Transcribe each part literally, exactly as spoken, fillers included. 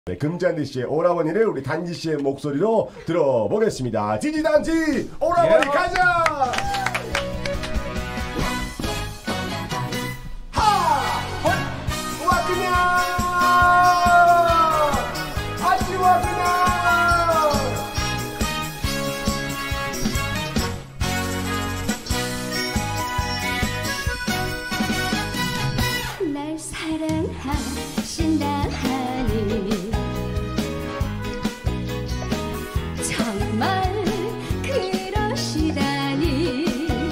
네, 금잔디 씨의 오라버니를 우리 단지 씨의 목소리로 들어보겠습니다. 지지단지 오라버니 예. 가자! 하! 헛! 왔구냐! 아지 왔구냐! 날 사랑하신다 하니 정말 그러시다니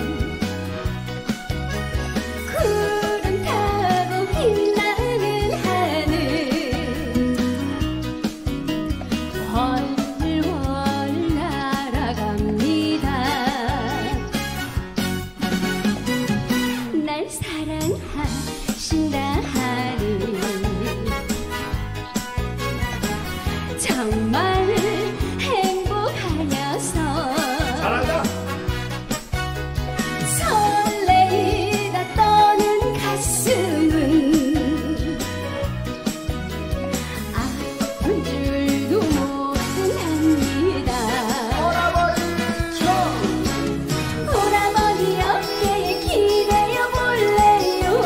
구름 타고 빛나는 하늘 월월 날아갑니다. 날 사랑하신다 하니 정말 잘한다. 설레이다 떠는 가슴은 아픈 줄도 모른답니다. 오라버니 오라버니 어깨에 기대어 볼래요.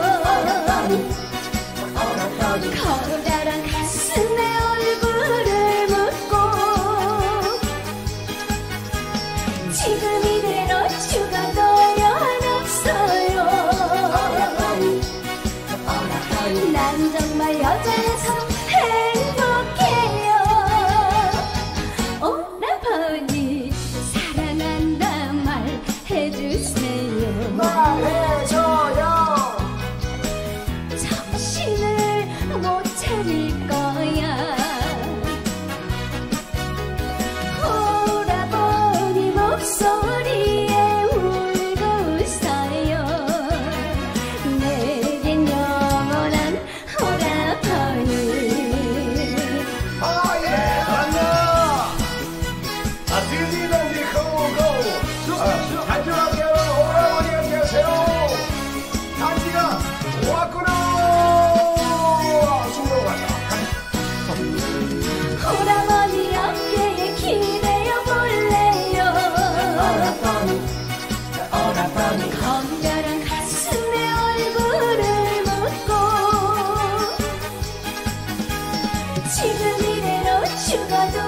커다란 가슴에 얼굴을 묻고 지금 이대로 죽어도 연없어요. 난 정말 여자라서 행복해요. 오라버니 사랑한다 말해주세요. 말해줘요. 정신을 못 차릴 거야. 오라버니 목소리에 울고 웃어요. 내겐 영원한 오라버니. 아예 안녕. 아 지지단지 고고. 아, 단지할게요. 오라버니 안녕하세요. 단지가 왔구나. 숨으로 가자. 오라버니 어깨에 기대어 볼래요. 건강한 가슴에 얼굴을 묻고 지금 이대로 죽어도